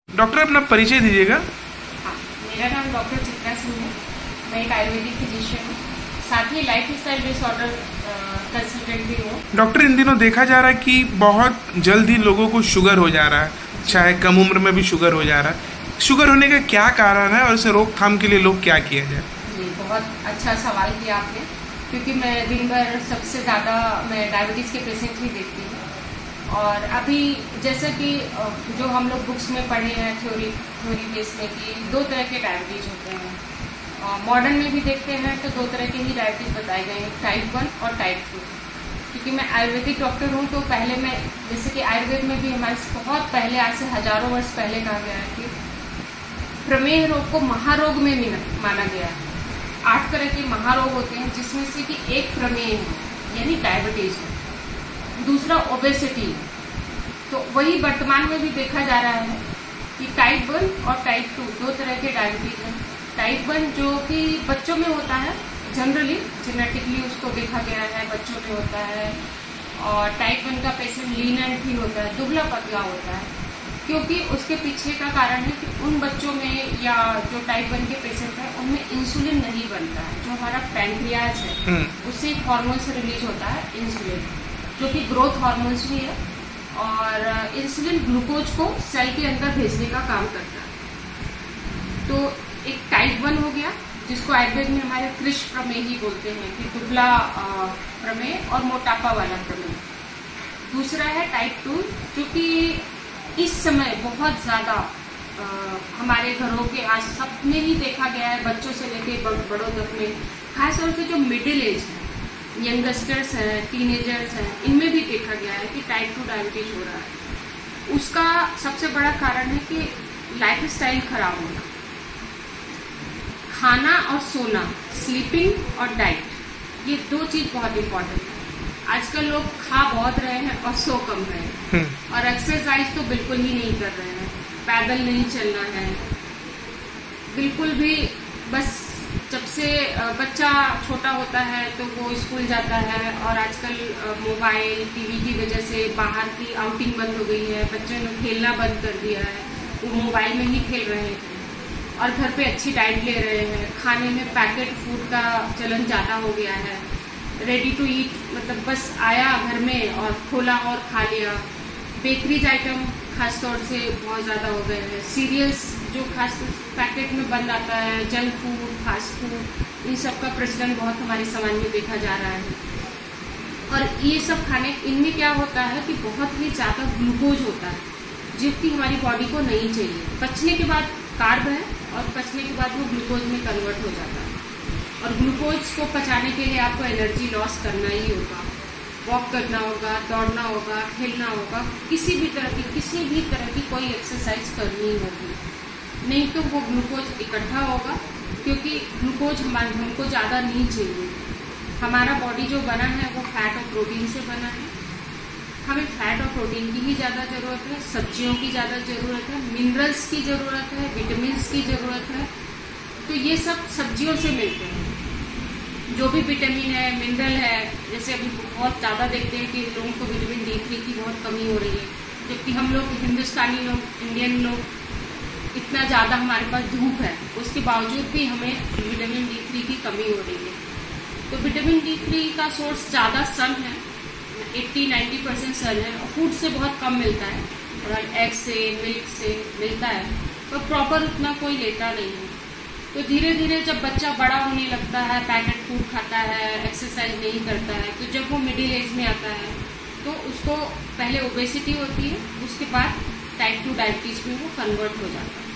Doctor अपना परिचय दीजिएगा। हाँ, मेरा नाम डॉक्टर चित्रा सिंह है। मैं एक आयुर्वेदिक फिजिशियन हूँ, साथ ही लाइफ स्टाइल डिसऑर्डर कंसल्टेंट भी हूँ। डॉक्टर, इन दिनों देखा जा रहा है कि बहुत जल्द ही लोगों को शुगर हो जा रहा है, चाहे कम उम्र में भी शुगर हो जा रहा है। शुगर होने का क्या कारण है और इसे रोकथाम के लिए लोग क्या किया जाए? जी, बहुत अच्छा सवाल किया आपने, क्योंकि मैं दिन भर सबसे ज़्यादा मैं डायबिटीज़ के पेशेंट ही देखती हूँ। और अभी जैसा कि जो हम लोग बुक्स में पढ़े हैं थ्योरी बेस में कि दो तरह के डायबिटीज़ होते हैं। मॉडर्न में भी देखते हैं तो दो तरह के ही डायबिटीज़ बताए गए हैं, टाइप 1 और टाइप 2। क्योंकि मैं आयुर्वेदिक डॉक्टर हूँ तो पहले मैं, जैसे कि आयुर्वेद में भी हमारे बहुत पहले, आज से हजारों वर्ष पहले कहा गया है कि प्रमेह रोग को महारोग में माना गया है। 8 तरह के महारोग होते हैं, जिसमें से कि एक प्रमेह है यानी डायबिटीज है, दूसरा ओबेसिटी है। तो वही वर्तमान में भी देखा जा रहा है कि टाइप 1 और टाइप 2 दो तरह के डायबिटीज हैं। टाइप 1 जो कि बच्चों में होता है, जनरली जेनेटिकली उसको देखा गया है, बच्चों में होता है। और टाइप 1 का पेशेंट लीन एंड थीन होता है, दुबला पतला होता है, क्योंकि उसके पीछे का कारण है कि उन बच्चों में या जो टाइप 1 के पेशेंट हैं उनमें इंसुलिन नहीं बनता है। जो हमारा पैंक्रियाज है उससे एक हार्मोन से रिलीज होता है इंसुलिन, जो कि ग्रोथ हार्मोन्स भी है। और इंसुलिन ग्लूकोज को सेल के अंदर भेजने का काम करता है। तो एक टाइप 1 हो गया, जिसको आयुर्वेद में हमारे कृश प्रमेह ही बोलते हैं कि दुबला प्रमेह और मोटापा वाला प्रमेह। दूसरा है टाइप 2, जो कि इस समय बहुत ज़्यादा हमारे घरों के आज सब में ही देखा गया है, बच्चों से लेकर बड़ों तक में। खासतौर से जो मिडिल एज है, यंगस्टर्स हैं, टीनेजर्स हैं, इनमें भी देखा गया है कि टाइप 2 डायबिटीज हो रहा है। उसका सबसे बड़ा कारण है कि लाइफ स्टाइल खराब होना, खाना और सोना, स्लीपिंग और डाइट, ये दो चीज़ बहुत इंपॉर्टेंट है। आजकल लोग खा बहुत रहे हैं और सो कम रहे हैं, और एक्सरसाइज तो बिल्कुल ही नहीं कर रहे हैं, पैदल नहीं चलना है बिल्कुल भी। बस जब से बच्चा छोटा होता है तो वो स्कूल जाता है, और आजकल मोबाइल टीवी की वजह से बाहर की आउटिंग बंद हो गई है, बच्चों ने खेलना बंद कर दिया है, वो मोबाइल में ही खेल रहे हैं और घर पे अच्छी डाइट ले रहे हैं। खाने में पैकेट फूड का चलन ज़्यादा हो गया है, रेडी टू ईट, मतलब बस आया घर में और खोला और खा लिया। बेकरीज आइटम खासतौर से बहुत ज़्यादा हो गए हैं। सीरियल्स जो खास पैकेट में बंद आता है, जंक फूड, फास्ट फूड, इन सब का प्रचलन बहुत हमारे समाज में देखा जा रहा है। और ये सब खाने, इनमें क्या होता है कि बहुत ही ज़्यादा ग्लूकोज होता है, जो कि हमारी बॉडी को नहीं चाहिए। पचने के बाद कार्ब है और पचने के बाद वो ग्लूकोज में कन्वर्ट हो जाता है, और ग्लूकोज को पचाने के लिए आपको एनर्जी लॉस करना ही होगा, वॉक करना होगा, दौड़ना होगा, खेलना होगा, किसी भी तरह की कोई एक्सरसाइज करनी होगी, नहीं तो वो ग्लूकोज इकट्ठा होगा। क्योंकि ग्लूकोज हमको ज़्यादा नहीं चाहिए। हमारा बॉडी जो बना है वो फैट और प्रोटीन से बना है, हमें फैट और प्रोटीन की ही ज़्यादा ज़रूरत है, सब्जियों की ज़्यादा ज़रूरत है, मिनरल्स की ज़रूरत है, विटामिन की ज़रूरत है। तो ये सब सब्जियों से मिलते हैं। जो भी विटामिन है, मिनरल है, जैसे अभी बहुत ज़्यादा देखते हैं कि लोगों को विटामिन D3 की बहुत कमी हो रही है, जबकि हम लोग हिंदुस्तानी लोग, इंडियन लोग, इतना ज़्यादा हमारे पास धूप है, उसके बावजूद भी हमें विटामिन D3 की कमी हो रही है। तो विटामिन D3 का सोर्स ज़्यादा सन है, 80-90% सन है, और फूड से बहुत कम मिलता है, और एग से, मिल्क से मिलता है, तो प्रॉपर उतना कोई लेता नहीं है। तो धीरे धीरे जब बच्चा बड़ा होने लगता है, पैकेट फूड खाता है, एक्सरसाइज नहीं करता है, तो जब वो मिडिल एज में आता है तो उसको पहले ओबेसिटी होती है, उसके बाद टाइप 2 डायबिटीज़ में वो कन्वर्ट हो जाता है।